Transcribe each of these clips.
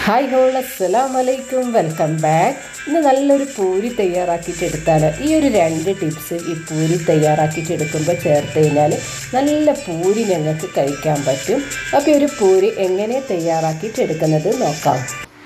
Hi all അസ്സലാമലൈക്കും, welcome back. ഇന്ന് നല്ലൊരു പൂരി തയ്യാറാക്കിയിട്ടെടുത്താൽ ഈ ഒരു 2 ടിപ്സ് ഈ പൂരി തയ്യാറാക്കിയിട്ടെടുക്കുമ്പോൾ ചേർത്ത് കഴിഞ്ഞാൽ നല്ല പൂരി ഞങ്ങൾക്ക് കഴിക്കാൻ പറ്റും. അപ്പോൾ ഒരു പൂരി എങ്ങനെ തയ്യാറാക്കിയിട്ടെടുക്കുന്നത് നോക്കാം.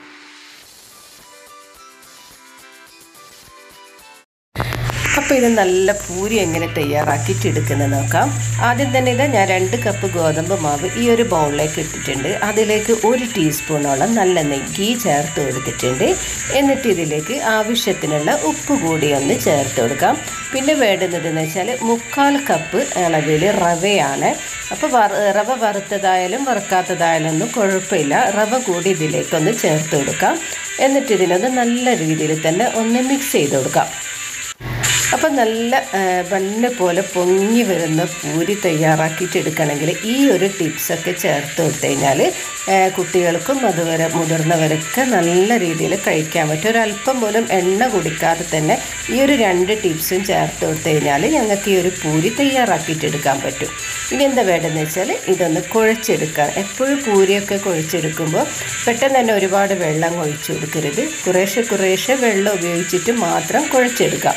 അപ്പോൾ ഇത് നല്ല പൂരി എങ്ങനെ തയ്യാറാക്കിയിട്ടെടുക്കുന്നത് നോക്കാം. ആദ്യം തന്നെ ഞാൻ 2 കപ്പ് ഗോതമ്പ് മാവ് ഈ ഒരു ബൗളിലേക്ക് ഇട്ടിട്ടുണ്ട്. അതിലേക്ക് 1 ടീസ്പൂണോളം നല്ല നെയ്യ് ചേർത്ത് കൊടുത്തിട്ടുണ്ട്. എന്നിട്ട് ഇതിലേക്ക് ആവശ്യത്തിനുള്ള ഉപ്പ് കൂടി ഒന്ന് ചേർത്ത് കൊടുക്കാം. പിന്നെ വേണ്ടുന്നതെന്ന് വെച്ചാൽ 3/4 കപ്പ് അളവിൽ റവയാണ്. അപ്പോൾ റവ വറുത്തതായാലും വറുക്കാത്തതായാലും ഒന്നും കുഴപ്പമില്ല. റവ കൂടി ഇതിലേക്കൊന്ന് ചേർത്ത് കൊടുക്കാം. എന്നിട്ട് ഇതിനൊന്ന് നല്ല രീതിയിൽ തന്നെ ഒന്ന് മിക്സ് ചെയ്ത് കൊടുക്കാം. അപ്പം നല്ല ബണ്ണ് പോലെ പൊങ്ങി വരുന്ന പൂരി തയ്യാറാക്കിയിട്ടെടുക്കണമെങ്കിൽ ഈ ഒരു ടിപ്സൊക്കെ ചേർത്ത് കൊടുത്തു കഴിഞ്ഞാൽ കുട്ടികൾക്കും അതുവരെ മുതിർന്നവരൊക്കെ നല്ല രീതിയിൽ കഴിക്കാൻ പറ്റും. ഒരല്പം പോലും എണ്ണ കുടിക്കാതെ തന്നെ ഈ ഒരു 2 ടിപ്സും ചേർത്ത് കൊടുത്തു കഴിഞ്ഞാൽ ഞങ്ങൾക്ക് ഈ ഒരു പൂരി തയ്യാറാക്കിയിട്ടെടുക്കാൻ പറ്റും. ഇനി എന്താ വേണ്ടതെന്ന് വെച്ചാൽ ഇതൊന്ന് കുഴച്ചെടുക്കുക. എപ്പോഴും പൂരിയൊക്കെ കുഴച്ചെടുക്കുമ്പോൾ പെട്ടെന്ന് തന്നെ ഒരുപാട് വെള്ളം ഒഴിച്ചു കൊടുക്കരുത്. കുറേശ്ശെ വെള്ളം ഉപയോഗിച്ചിട്ട് മാത്രം കുഴച്ചെടുക്കാം.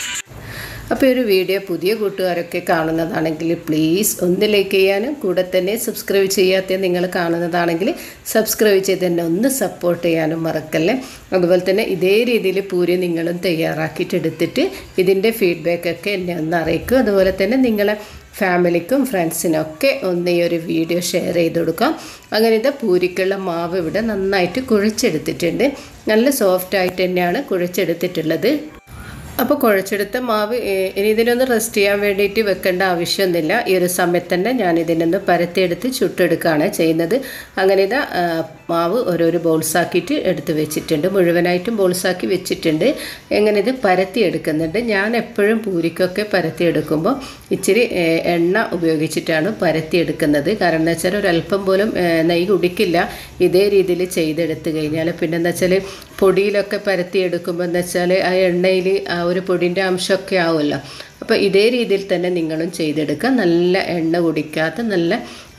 അപ്പോൾ ഒരു വീഡിയോ പുതിയ കൂട്ടുകാരൊക്കെ കാണുന്നതാണെങ്കിൽ പ്ലീസ് ഒന്ന് ലൈക്ക് ചെയ്യാനും കൂടെ തന്നെ സബ്സ്ക്രൈബ് ചെയ്യാത്ത നിങ്ങൾ കാണുന്നതാണെങ്കിൽ സബ്സ്ക്രൈബ് ചെയ്ത് തന്നെ ഒന്ന് സപ്പോർട്ട് ചെയ്യാനും മറക്കല്ലേ. അതുപോലെ തന്നെ ഇതേ രീതിയിൽ പൂരി നിങ്ങളും തയ്യാറാക്കിയിട്ടെടുത്തിട്ട് ഇതിൻ്റെ ഫീഡ്ബാക്കൊക്കെ എന്നെ ഒന്ന് അറിയിക്കും. അതുപോലെ തന്നെ നിങ്ങളെ ഫാമിലിക്കും ഫ്രണ്ട്സിനൊക്കെ ഒന്ന് ഈ ഒരു വീഡിയോ ഷെയർ ചെയ്ത് കൊടുക്കാം. അങ്ങനെ ഇത് പൂരിക്കുള്ള മാവ് ഇവിടെ നന്നായിട്ട് കുഴച്ചെടുത്തിട്ടുണ്ട്. നല്ല സോഫ്റ്റായിട്ട് തന്നെയാണ് കുഴച്ചെടുത്തിട്ടുള്ളത്. അപ്പോൾ കുഴച്ചെടുത്ത മാവ് ഇനി ഇതിനൊന്ന് റെസ്റ്റ് ചെയ്യാൻ വേണ്ടിയിട്ട് വെക്കേണ്ട ആവശ്യമൊന്നുമില്ല. ഈ ഒരു സമയത്ത് തന്നെ ഞാൻ ഇതിനൊന്ന് പരത്തിയെടുത്ത് ചുട്ടെടുക്കുകയാണ് ചെയ്യുന്നത്. അങ്ങനെ ഇതാ മാവ് ഓരോരോ ബോൾസാക്കിയിട്ട് എടുത്ത് വെച്ചിട്ടുണ്ട്. മുഴുവനായിട്ടും ബോൾസാക്കി വെച്ചിട്ടുണ്ട്. എങ്ങനെ ഇത് പരത്തിയെടുക്കുന്നുണ്ട്. ഞാൻ എപ്പോഴും പൂരിക്കൊക്കെ പരത്തിയെടുക്കുമ്പോൾ ഇച്ചിരി എണ്ണ ഉപയോഗിച്ചിട്ടാണ് പരത്തിയെടുക്കുന്നത്. കാരണം എന്താ വെച്ചാൽ ഒരല്പം പോലും നെയ്യ് കുടിക്കില്ല ഇതേ രീതിയിൽ ചെയ്തെടുത്ത് കഴിഞ്ഞാൽ. പിന്നെ എന്താ വെച്ചാൽ പൊടിയിലൊക്കെ പരത്തിയെടുക്കുമ്പോൾ എന്താ വെച്ചാൽ ആ എണ്ണയിൽ ആ ഒരു പൊടിൻ്റെ അംശമൊക്കെ ആവുമല്ലോ. അപ്പോൾ ഇതേ രീതിയിൽ തന്നെ നിങ്ങളും ചെയ്തെടുക്കുക. നല്ല എണ്ണ കുടിക്കാത്ത നല്ല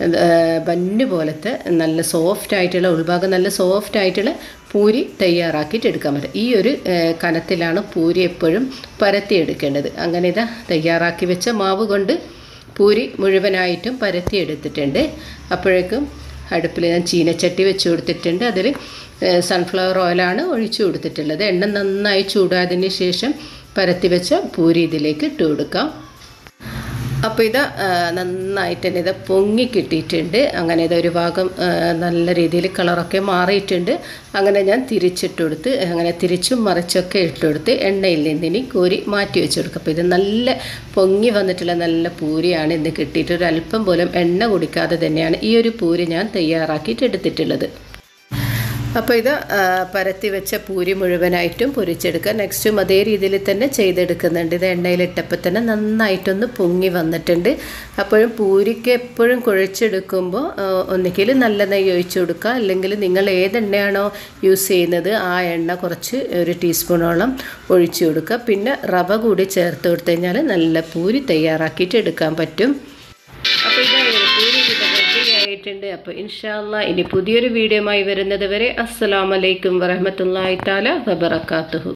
ബന്ന് പോലത്തെ നല്ല സോഫ്റ്റായിട്ടുള്ള ഉൾഭാഗം നല്ല സോഫ്റ്റായിട്ടുള്ള പൂരി തയ്യാറാക്കിയിട്ട് എടുക്കാൻ പറ്റും. ഈ ഒരു കനത്തിലാണ് പൂരി എപ്പോഴും പരത്തിയെടുക്കേണ്ടത്. അങ്ങനെ ഇതാ തയ്യാറാക്കി വെച്ച മാവ് കൊണ്ട് പൂരി മുഴുവനായിട്ടും പരത്തിയെടുത്തിട്ടുണ്ട്. അപ്പോഴേക്കും അടുപ്പിൽ ഞാൻ ചീനച്ചട്ടി വെച്ച് കൊടുത്തിട്ടുണ്ട്. അതിൽ സൺഫ്ലവർ ഓയിലാണ് ഒഴിച്ചു കൊടുത്തിട്ടുള്ളത്. എണ്ണ നന്നായി ചൂടായതിന് ശേഷം പരത്തി വെച്ച പൂരി ഇതിലേക്ക് ഇട്ട് കൊടുക്കാം. അപ്പോൾ ഇത് നന്നായിട്ട് തന്നെ ഇത് പൊങ്ങി കിട്ടിയിട്ടുണ്ട്. അങ്ങനെ ഇതൊരു ഭാഗം നല്ല രീതിയിൽ കളറൊക്കെ മാറിയിട്ടുണ്ട്. അങ്ങനെ ഞാൻ തിരിച്ചിട്ട് കൊടുത്ത് അങ്ങനെ തിരിച്ചും മറിച്ചൊക്കെ ഇട്ട് കൊടുത്ത് എണ്ണയിൽ നിന്നിനി കോരി മാറ്റി വെച്ച് കൊടുക്കും. അപ്പോൾ ഇത് നല്ല പൊങ്ങി വന്നിട്ടുള്ള നല്ല പൂരിയാണ് ഇന്ന് കിട്ടിയിട്ട്. ഒരല്പം പോലും എണ്ണ കുടിക്കാതെ തന്നെയാണ് ഈ ഒരു പൂരി ഞാൻ തയ്യാറാക്കിയിട്ട് എടുത്തിട്ടുള്ളത്. അപ്പോൾ ഇത് പരത്തി വെച്ച പൂരി മുഴുവനായിട്ടും പൊരിച്ചെടുക്കുക. നെക്സ്റ്റും അതേ രീതിയിൽ തന്നെ ചെയ്തെടുക്കുന്നുണ്ട്. ഇത് എണ്ണയിലിട്ടപ്പോൾ തന്നെ നന്നായിട്ടൊന്ന് പൊങ്ങി വന്നിട്ടുണ്ട്. അപ്പോഴും പൂരിക്ക് എപ്പോഴും കുഴച്ചെടുക്കുമ്പോൾ ഒന്നുകിൽ നല്ല നെയ്യ് ഒഴിച്ചു കൊടുക്കുക, അല്ലെങ്കിൽ നിങ്ങൾ ഏതെണ്ണയാണോ യൂസ് ചെയ്യുന്നത് ആ എണ്ണ കുറച്ച് 1 ടീസ്പൂണോളം ഒഴിച്ചു കൊടുക്കുക. പിന്നെ റവ കൂടി ചേർത്ത് കൊടുത്തു കഴിഞ്ഞാൽ നല്ല പൂരി തയ്യാറാക്കിയിട്ട് എടുക്കാൻ പറ്റും. അപ്പോൾ ഇത് പൂരി ആയിട്ടുണ്ട്. അപ്പോൾ ഇൻഷാ അല്ലാഹ് ഇനി പുതിയൊരു വീഡിയോയുമായി വരുന്നത് വരെ അസ്സലാമു അലൈക്കും വറഹ്മത്തുള്ളാഹി തആല വബറകാതുഹു.